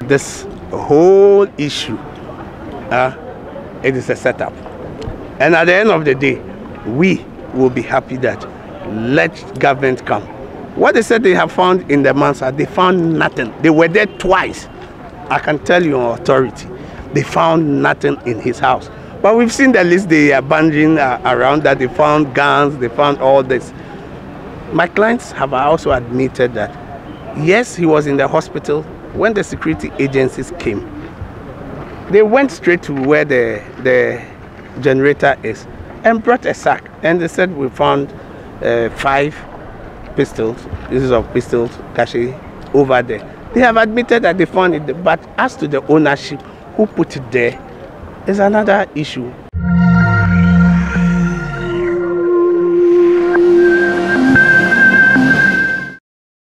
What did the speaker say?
this whole issue, it is a setup. And at the end of the day, we will be happy that let government come. What they said they have found in the Mansa, they found nothing. They were there twice. I can tell you on authority, they found nothing in his house. But we've seen the list they are banding around, that they found guns, they found all this. My clients have also admitted that, yes, he was in the hospital. When the security agencies came, they went straight to where the generator is and brought a sack. And they said, we found 5 pistols, pieces of pistols, cache over there. They have admitted that they found it, but as to the ownership, who put it there, is another issue.